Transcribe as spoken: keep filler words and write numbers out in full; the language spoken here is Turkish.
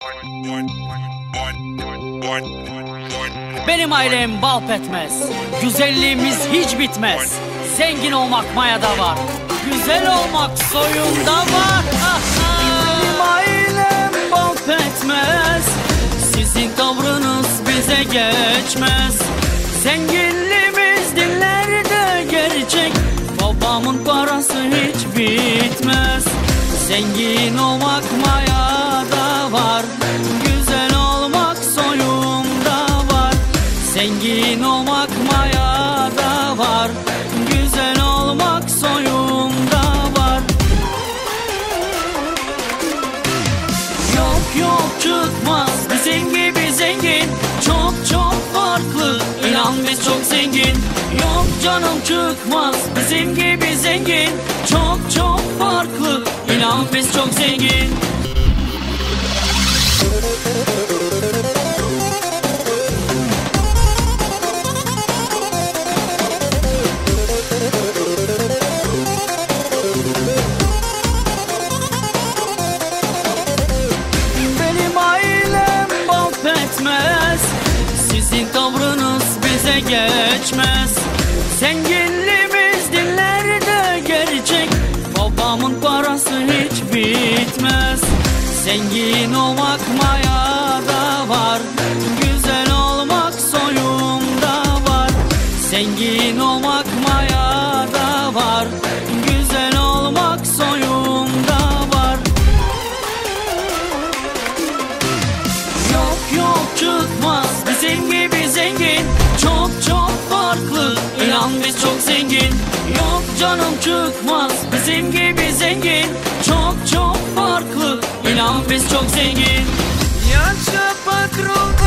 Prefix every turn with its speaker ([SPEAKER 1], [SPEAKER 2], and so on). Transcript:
[SPEAKER 1] Benim ailem bal petmez, güzelliğimiz hiç bitmez. Zengin olmak mayada var, güzel olmak soyunda var. Benim ailem bal petmez, sizin tavrınız bize geçmez. Zenginliğimiz dillerde gerçek, babamın parası hiç bitmez. Zengin olmak mayada var, güzel olmak soyumda var. Zengin olmak mayada var, güzel olmak soyumda var. Yok yok çıkmaz bizim gibi zengin, çok çok farklı, inan biz çok zengin. Yok canım çıkmaz bizim gibi zengin, çok çok farklı, inan biz çok zengin. Benim ailem bal petmez, sizin tavrınız bize geçmez. Zenginliğimiz dillerde gerçek, babamın parası hiç bitmez. Zengin olmak mayada var, güzel olmak soyumda var. Zengin olmak mayada var, güzel olmak soyumda var. Yok yok çıkmaz bizim gibi zengin, çok çok farklı, inan biz çok zengin. Yok canım çıkmaz bizim gibi zengin, çok çok farklı, inan biz çok zengin.
[SPEAKER 2] Yaşa patron,